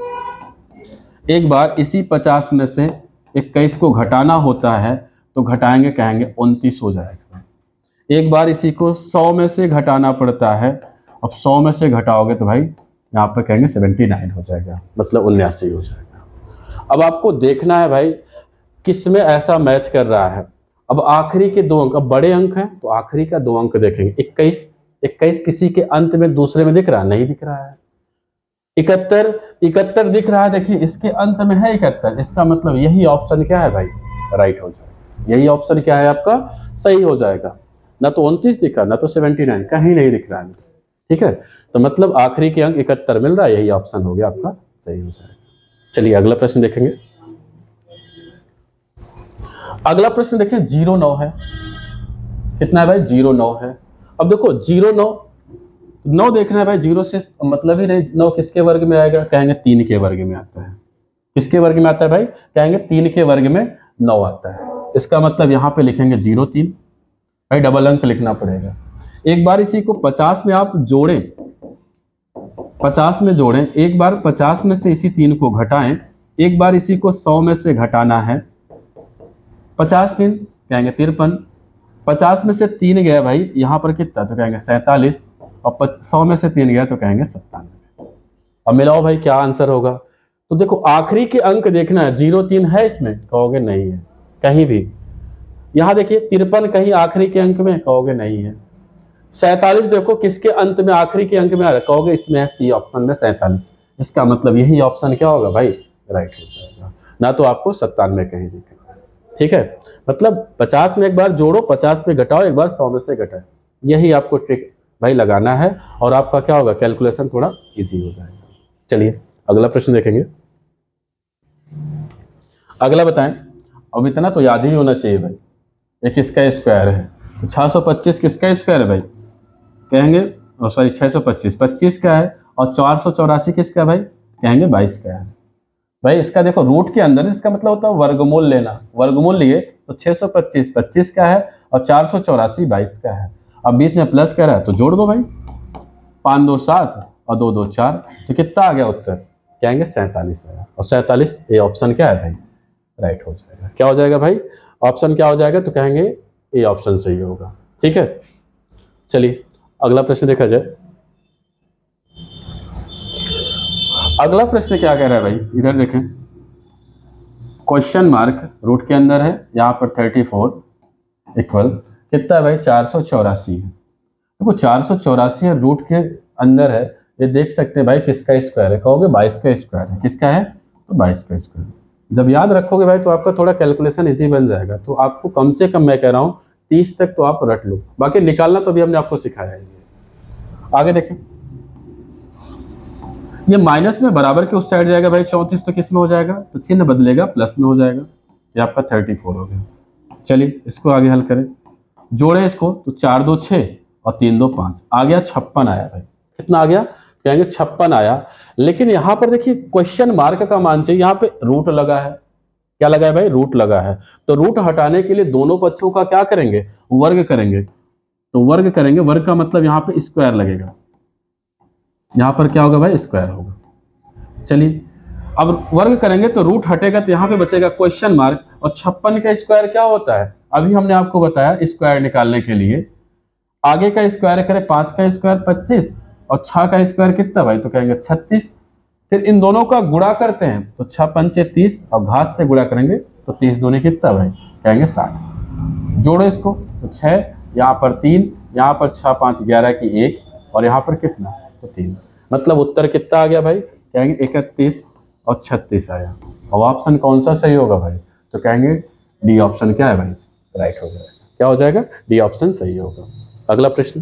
एक बार इसी पचास में से इक्कीस को घटाना होता है तो घटाएंगे, कहेंगे उनतीस हो जाएगा। एक बार इसी को सौ में से घटाना पड़ता है, अब सौ में से घटाओगे तो भाई यहाँ पर कहेंगे सेवेंटी नाइन हो जाएगा, मतलब उन्यासी हो जाएगा। अब आपको देखना है भाई किस में ऐसा मैच कर रहा है। अब आखिरी के दो अंक, अब बड़े अंक हैं तो आखिरी का दो अंक देखेंगे। इक्कीस, इक्कीस किसी के अंत में दूसरे में दिख रहा है, नहीं दिख रहा है। इकहत्तर, इकहत्तर दिख रहा है, देखिए इसके अंत में है इकहत्तर, इसका मतलब यही ऑप्शन क्या है भाई, राइट हो जाएगा। यही ऑप्शन क्या है आपका, सही हो जाएगा। ना तो उनतीस दिखा, ना तो सेवेंटी नाइन, कहीं नहीं दिख रहा है। ठीक है, तो मतलब आखिरी के अंक इकहत्तर मिल रहा है, यही ऑप्शन हो गया आपका, सही हो जाएगा। चलिए अगला प्रश्न देखेंगे। अगला प्रश्न देखें, जीरो नौ है, कितना है भाई, जीरो नौ है। अब देखो जीरो नौ, नौ देखना है भाई, जीरो से मतलब ही नहीं, नौ किसके वर्ग में आएगा, कहेंगे तीन के वर्ग में आता है। किसके वर्ग में आता है भाई, कहेंगे तीन के वर्ग में नौ आता है। इसका मतलब यहाँ पे लिखेंगे जीरो तीन, भाई डबल अंक लिखना पड़ेगा। एक बार इसी को पचास में आप जोड़ें, पचास में जोड़ें, एक बार पचास में से इसी तीन को घटाएं, एक बार इसी को सौ में से घटाना है। पचास तीन कहेंगे तिरपन, पचास में से तीन गया भाई यहाँ पर कितना, तो कहेंगे सैंतालीस, और सौ में से तीन गया तो कहेंगे सत्तानवे। अब मिलाओ भाई क्या आंसर होगा। तो देखो आखिरी के अंक देखना है, जीरो तीन है इसमें, कहोगे नहीं है कहीं भी। यहाँ देखिए तिरपन कहीं आखिरी के अंक में, कहोगे नहीं है। सैंतालीस देखो किसके अंत में, आखिरी के अंक में आ रहा है, कहोगे इसमें है सी ऑप्शन में सैंतालीस। इसका मतलब यही ऑप्शन क्या होगा भाई, राइट हो जाएगा। ना तो आपको सत्तानवे कहीं दिखेगा। ठीक है, मतलब पचास में एक बार जोड़ो, पचास में घटाओ, एक बार सौ में से घटाओ, यही आपको ट्रिक भाई लगाना है, और आपका क्या होगा, कैलकुलेशन थोड़ा इजी हो जाएगा। चलिए अगला प्रश्न देखेंगे। अगला बताएं, अब इतना तो याद ही होना चाहिए भाई, ये किसका स्क्वायर है, तो छह सौ पच्चीस किसका स्क्वायर है भाई, कहेंगे सॉरी छह सौ पच्चीस, पच्चीस का है, और चार सौ चौरासी किसका है भाई, कहेंगे बाईस का है। भाई इसका देखो रूट के अंदर, इसका मतलब होता है वर्गमूल लेना, वर्गमूल लिए तो छह सौ पच्चीस पच्चीस का है, और चार सौ चौरासी बाईस का है। अब बीच में प्लस कर रहा है तो जोड़ दो भाई, पाँच दो सात और दो दो चार, तो कितना आ गया उत्तर, कहेंगे सैंतालीस है। और सैंतालीस ये ऑप्शन क्या है भाई, राइट हो जाएगा। क्या हो जाएगा भाई, ऑप्शन क्या हो जाएगा, तो कहेंगे ये ऑप्शन सही होगा। ठीक है, चलिए अगला प्रश्न देखा जाए। अगला प्रश्न क्या कह रहा है भाई, इधर देखें, क्वेश्चन मार्क रूट के अंदर है, यहाँ पर थर्टी फोर इक्वल कितना है भाई, चार सौ चौरासी है। देखो चार सौ चौरासी है, रूट के अंदर है, ये देख सकते हैं भाई किसका स्क्वायर है, कहोगे बाईस का स्क्वायर है। किसका है, तो बाईस का स्क्वायर। जब याद रखोगे भाई तो आपका थोड़ा कैलकुलेशन इजी बन जाएगा। तो आपको कम से कम मैं कह रहा हूँ तीस तक तो आप रट लो, बाकी निकालना तो भी हमने आपको सिखाया है। आगे देखें, ये माइनस में बराबर के उस साइड जाएगा भाई, चौंतीस तो किस में हो जाएगा, तो चिन्ह बदलेगा, प्लस में हो जाएगा, ये आपका थर्टी फोर हो गया। चलिए इसको आगे हल करें, जोड़े इसको तो चार दो छः और तीन दो पाँच, आ गया छप्पन आया भाई। कितना आ गया? कहेंगे छप्पन आया। लेकिन यहाँ पर देखिए क्वेश्चन मार्क का मान चाहिए, यहाँ पे रूट लगा है। क्या लगा है भाई? रूट लगा है। तो रूट हटाने के लिए दोनों पक्षों का क्या करेंगे? वर्ग करेंगे। तो वर्ग करेंगे, वर्ग का मतलब यहाँ पे स्क्वायर लगेगा। यहाँ पर क्या होगा भाई? स्क्वायर होगा। चलिए अब वर्ग करेंगे तो रूट हटेगा तो यहाँ पे बचेगा क्वेश्चन मार्क। और छप्पन का स्क्वायर क्या होता है? अभी हमने आपको बताया स्क्वायर निकालने के लिए आगे का स्क्वायर करें, पांच का स्क्वायर पच्चीस और छह का स्क्वायर कितना भाई? तो कहेंगे छत्तीस। फिर इन दोनों का गुणा करते हैं तो छह पंचे तीस और घात से गुणा करेंगे तो तीस दूनी कितना भाई? कहेंगे साठ। जोड़ो इसको तो छह, यहाँ पर तीन, यहाँ पर छह पाँच ग्यारह की एक और यहाँ पर कितना? तो तीन। मतलब उत्तर कितना आ गया भाई? कहेंगे इकतीस और छत्तीस आया। और ऑप्शन कौन सा सही होगा भाई? तो कहेंगे डी ऑप्शन क्या है भाई? राइट हो जाएगा। क्या हो जाएगा? डी ऑप्शन सही होगा। अगला प्रश्न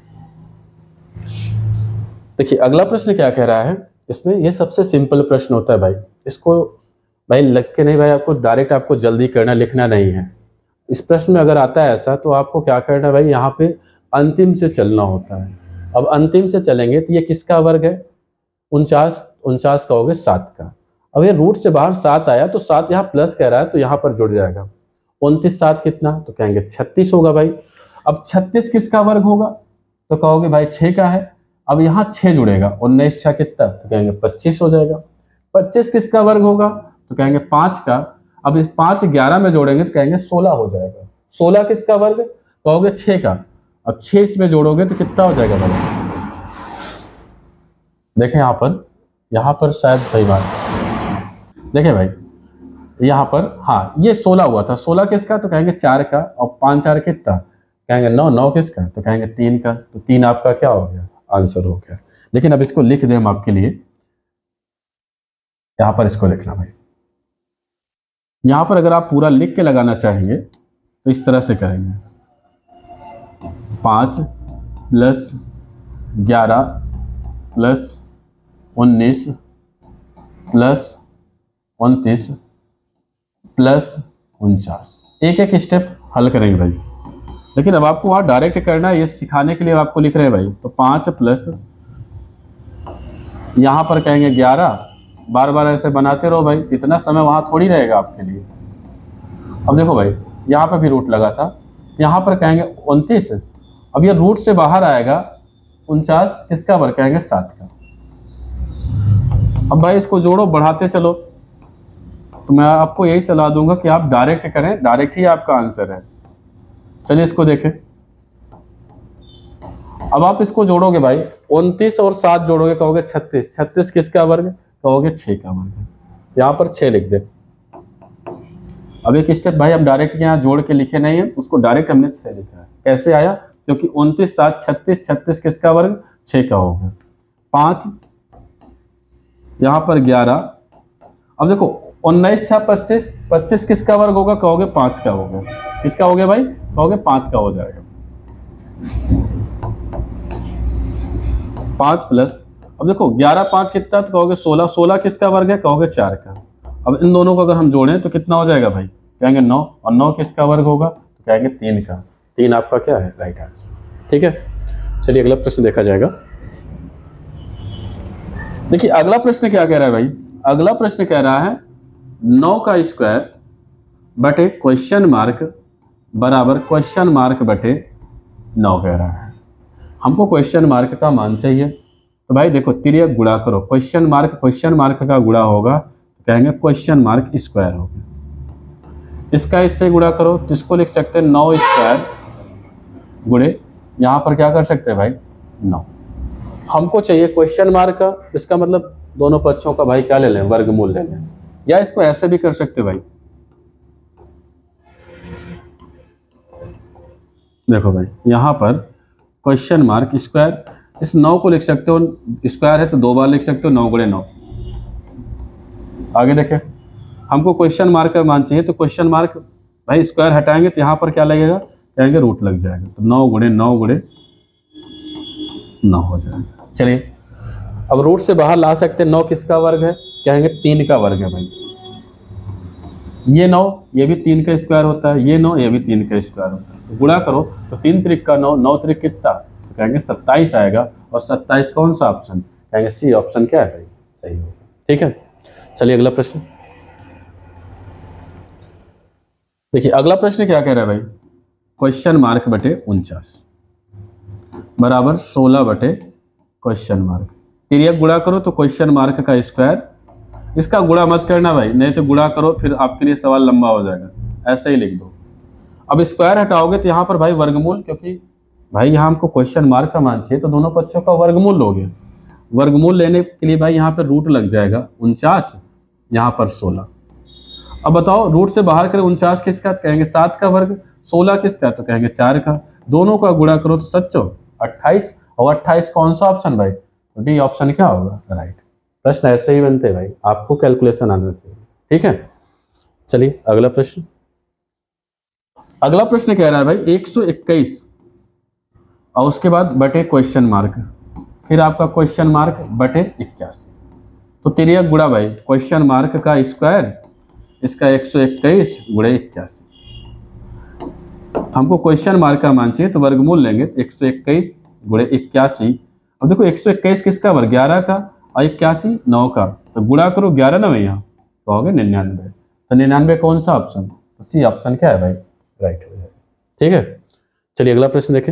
देखिए, अगला प्रश्न क्या कह रहा है इसमें? ये सबसे सिंपल प्रश्न होता है भाई, इसको भाई लग के नहीं भाई, आपको डायरेक्ट आपको जल्दी करना, लिखना नहीं है। इस प्रश्न में अगर आता है ऐसा तो आपको क्या करना है भाई? यहाँ पे अंतिम से चलना होता है। अब अंतिम से चलेंगे तो ये किसका वर्ग है? उनचास। उनचास का हो गया सात का। अब ये रूट से बाहर सात आया तो सात यहाँ प्लस कह रहा है तो यहाँ पर जुड़ जाएगा। उनतीस सात कितना? तो कहेंगे छत्तीस होगा भाई। अब छत्तीस किसका वर्ग होगा? तो कहोगे भाई छः का है। अब यहाँ छः जुड़ेगा, उन्नीस छः कितना? तो कहेंगे पच्चीस हो जाएगा। पच्चीस किसका वर्ग होगा? तो कहेंगे पाँच का। अब इस पाँच ग्यारह में जोड़ेंगे तो कहेंगे सोलह हो जाएगा। सोलह किसका वर्ग? कहोगे छः का। अब छः इसमें जोड़ोगे तो कितना हो जाएगा भाई? देखें यहाँ पर, यहाँ पर शायद सही बात देखें भाई, यहाँ पर हाँ ये सोलह हुआ था। सोलह किसका? तो कहेंगे चार का। और पाँच चार कितना? कहेंगे नौ। नौ किसका? तो कहेंगे तीन का। तो तीन आपका क्या हो गया? आंसर हो गया। लेकिन अब इसको लिख दें हम आपके लिए, यहाँ पर इसको लिखना भाई। यहाँ पर अगर आप पूरा लिख के लगाना चाहेंगे तो इस तरह से करेंगे, पाँच प्लस ग्यारह प्लस उन्नीस प्लस उनतीस प्लस उनचास। एक एक स्टेप हल करेंगे भाई। लेकिन अब आपको वहाँ डायरेक्ट करना है, ये सिखाने के लिए आपको लिख रहे हैं भाई। तो पाँच प्लस यहाँ पर कहेंगे ग्यारह, बार बार ऐसे बनाते रहो भाई, इतना समय वहाँ थोड़ी रहेगा आपके लिए। अब देखो भाई यहाँ पर भी रूट लगा था, यहाँ पर कहेंगे उनतीस। अब ये रूट से बाहर आएगा, उनचास किसका वर्ग? कहेंगे सात का। अब भाई इसको जोड़ो, बढ़ाते चलो। तो मैं आपको यही सलाह दूंगा कि आप डायरेक्ट करें, डायरेक्ट ही आपका आंसर है। चलिए इसको देखें। अब आप इसको जोड़ोगे भाई, उनतीस और सात जोड़ोगे कहोगे छत्तीस। छत्तीस किसका वर्ग? कहोगे छः का वर्ग। यहाँ पर छः लिख दे। अब एक स्टेप भाई हम डायरेक्ट यहाँ जोड़ के लिखे नहीं है, उसको डायरेक्ट हमने छः लिखा है। कैसे आया? क्योंकि उनतीस सात छत्तीस, छत्तीस किसका वर्ग? छः का होगा। पाँच यहाँ पर ग्यारह। अब देखो उन्नीस छः पच्चीस, पच्चीस किसका वर्ग होगा? कहोगे पाँच का होगा। किसका हो गया भाई? कहोगे पाँच का हो जाएगा। पाँच प्लस, अब देखो ग्यारह पाँच कितना? तो कहोगे सोलह। सोलह किसका वर्ग है? कहोगे चार का। अब इन दोनों को अगर हम जोड़ें तो कितना हो जाएगा भाई? कहेंगे नौ। और नौ किसका वर्ग होगा? तो कहेंगे तीन का। तीन आपका क्या है? Right answer. ठीक है, चलिए अगला प्रश्न देखा जाएगा। देखिए अगला प्रश्न क्या कह रहा है भाई? अगला प्रश्न कह रहा है नौ का स्क्वायर बटे क्वेश्चन मार्क बराबर क्वेश्चन मार्क बटे नौ कह रहा है। हमको क्वेश्चन मार्क का मान चाहिए। तो भाई देखो तिर्यक गुणा करो, क्वेश्चन मार्क क्वेश्चन मार्क का गुणा होगा तो कहेंगे क्वेश्चन मार्क स्क्वायर होगा। इसका इससे गुणा करो तो इसको लिख सकते हैं नौ स्क्वायर गुणे, यहाँ पर क्या कर सकते हैं भाई? नौ। हमको चाहिए क्वेश्चन मार्क का, इसका मतलब दोनों पक्षों का भाई क्या ले लें? वर्गमूल ले लें। या इसको ऐसे भी कर सकते भाई, देखो भाई यहाँ पर क्वेश्चन मार्क स्क्वायर, इस नौ को लिख सकते हो, स्क्वायर है तो दो बार लिख सकते हो, नौ गुणे नौ। आगे देखें, हमको क्वेश्चन मार्क का मान चाहिए तो क्वेश्चन मार्क भाई स्क्वायर हटाएंगे तो यहाँ पर क्या लगेगा? कहेंगे रूट लग जाएगा। तो नौ गुणे नौ गुणे नौ हो जाएगा। चलिए अब रूट से बाहर ला सकते हैं। नौ किसका वर्ग है? कहेंगे तीन का वर्ग है भाई। ये नौ, ये भी तीन का स्क्वायर होता है, ये नौ, ये भी तीन का स्क्वायर होता है। तो गुणा करो तो तीन त्रिक का नौ, नौ त्रिक कितना? तो कहेंगे सत्ताईस आएगा। और सत्ताईस कौन सा ऑप्शन, कहेंगे सी ऑप्शन क्या है भाई, सही होगा। ठीक है, चलिए अगला प्रश्न देखिए। अगला प्रश्न क्या कह रहा है भाई, क्वेश्चन मार्क बटे उनचास बराबर सोलह बटे क्वेश्चन मार्क। तिर्यक गुणा करो तो क्वेश्चन मार्क का स्क्वायर, इसका गुणा मत करना भाई, नहीं तो गुणा करो फिर आपके लिए सवाल लंबा हो जाएगा, ऐसे ही लिख दो। अब स्क्वायर हटाओगे तो यहाँ पर भाई वर्गमूल, क्योंकि भाई यहाँ हमको क्वेश्चन मार्क का मान चाहिए तो दोनों पक्षों का वर्गमूल लोगे। वर्गमूल लेने के लिए भाई यहाँ पर रूट लग जाएगा उनचास, यहाँ पर सोलह। अब बताओ रूट से बाहर करें उनचास किसका, कहेंगे सात का वर्ग, सोलह किसका, तो कहेंगे चार का। दोनों का गुणा करो तो सच्चो अट्ठाईस, और अट्ठाईस कौन सा ऑप्शन भाई, तो डी ऑप्शन क्या होगा, राइट। प्रश्न ऐसे ही बनते भाई, आपको कैलकुलेशन आना चाहिए। ठीक है, चलिए अगला प्रश्न। अगला प्रश्न कह रहा है भाई एक सौ इक्कीस और उसके बाद बटे क्वेश्चन मार्क, फिर आपका क्वेश्चन मार्क बटे इक्यासी। तो तिर्यक गुणा भाई क्वेश्चन मार्क का स्क्वायर, इसका एक सौ इक्कीस गुणे इक्यासी। हमको क्वेश्चन मार्क का मान चाहिए तो वर्गमूल लेंगे, एक सौ इक्कीस गुणे इक्यासी। अब देखो एक सौ इक्कीस किसका वर्ग, ग्यारह का, और इक्यासी नौ का, तो गुणा करो ग्यारह नौ यहाँ तो हो गए निन्यानवे। तो निन्यानवे कौन सा ऑप्शन, तो सी ऑप्शन क्या है भाई, राइट हो जाएगा। ठीक है, चलिए अगला प्रश्न देखें।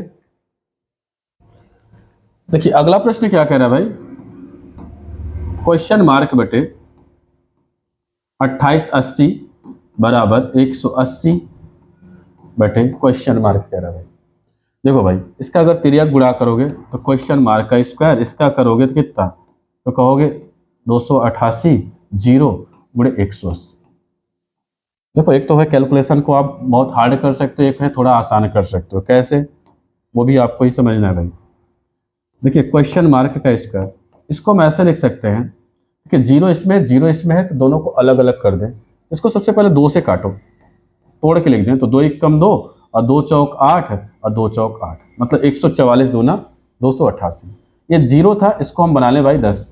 देखिए अगला प्रश्न क्या कह रहा है भाई, क्वेश्चन मार्क बटे अट्ठाईस अस्सी बराबर एक सौ अस्सी बटे क्वेश्चन मार्क कह रहा है भाई। देखो भाई इसका अगर तिर्यक गुणा करोगे तो क्वेश्चन मार्क का स्क्वायर, इसका करोगे तो कितना, तो कहोगे दो सौ अट्ठासी जीरो गुणे एक सौ अस्सी। देखो एक तो है कैलकुलेशन को आप बहुत हार्ड कर सकते हो, एक है थोड़ा आसान कर सकते हो, कैसे वो भी आपको ही समझना है भाई। देखिए क्वेश्चन मार्क का स्क्वायर, इसको हम ऐसे लिख सकते हैं कि जीरो इसमें जीरो इसमें है तो दोनों को अलग अलग कर दें। इसको सबसे पहले दो से काटो, तोड़ के लिख दें, तो दो एक कम दो और दो चौक आठ और दो चौक आठ, मतलब एक सौ चवालीस दूना दो सौ अट्ठासी। ये जीरो था, इसको हम बना लें भाई दस।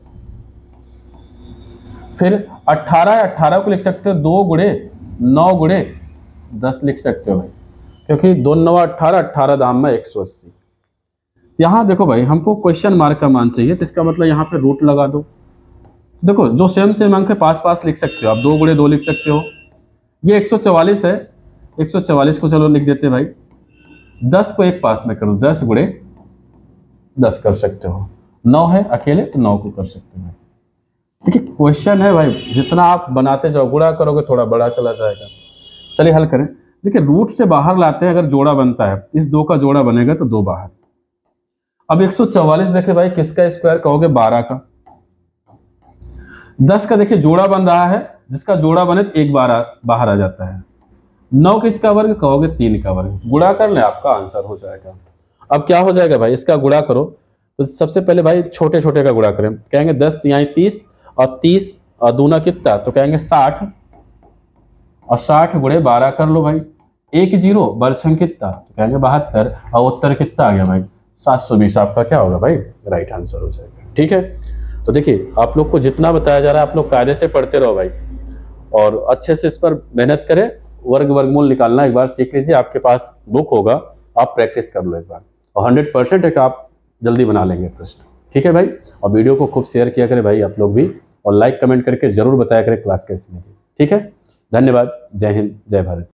फिर अट्ठारह अट्ठारह को लिख सकते हो दो गुणे नौ गुणे दस लिख सकते हो भाई, क्योंकि दो नौ अट्ठारह, अट्ठारह दाम में एक सौ अस्सी। यहाँ देखो भाई हमको क्वेश्चन मार्क का मान चाहिए, तो इसका मतलब यहाँ पे रूट लगा दो। देखो जो सेम सेम अंक है पास पास लिख सकते हो आप, दो गुणे दो लिख सकते हो। ये एक सौ चवालीस है, एक सौ चवालीस को चलो लिख देते भाई, दस को एक पास में करो, दस गुणे दस कर सकते हो। नौ है अकेले तो नौ को कर सकते हो। देखिए क्वेश्चन है भाई, जितना आप बनाते जाओ गुणा करोगे थोड़ा बड़ा चला जाएगा। चलिए हल करें। देखिए रूट से बाहर लाते हैं, अगर जोड़ा बनता है, इस दो का जोड़ा बनेगा तो दो बाहर। अब एक सौ चवालीस देखे भाई किसका स्क्वायर, कहोगे बारह का। दस का देखिए जोड़ा बन रहा है, जिसका जोड़ा बने तो एक बार बाहर आ जाता है। नौ किसका वर्ग, कहोगे तीन का वर्ग। गुणा कर ले, आपका आंसर हो जाएगा। अब क्या हो जाएगा भाई, इसका गुणा करो तो सबसे पहले भाई छोटे छोटे का गुणा करें, कहेंगे दस तिहाई तीस और तीस और दूना कितना, तो कहेंगे साठ, और साठ गुणे बारह कर लो भाई, एक जीरो बरछन कितना, तो कहेंगे बहत्तर, और उत्तर कितना आ गया भाई सात सौ बीस। आपका क्या होगा भाई, राइट आंसर हो जाएगा। ठीक है, तो देखिए आप लोग को जितना बताया जा रहा है आप लोग कायदे से पढ़ते रहो भाई, और अच्छे से इस पर मेहनत करें। वर्ग वर्गमूल निकालना एक बार सीख लीजिए, आपके पास बुक होगा, आप प्रैक्टिस कर लो एक बार, और हंड्रेड परसेंट है कि आप जल्दी बना लेंगे प्रश्न। ठीक है भाई, और वीडियो को खूब शेयर किया करें भाई आप लोग भी, और लाइक कमेंट करके जरूर बताया करें क्लास कैसी लगी। ठीक है, धन्यवाद, जय हिंद, जय भारत।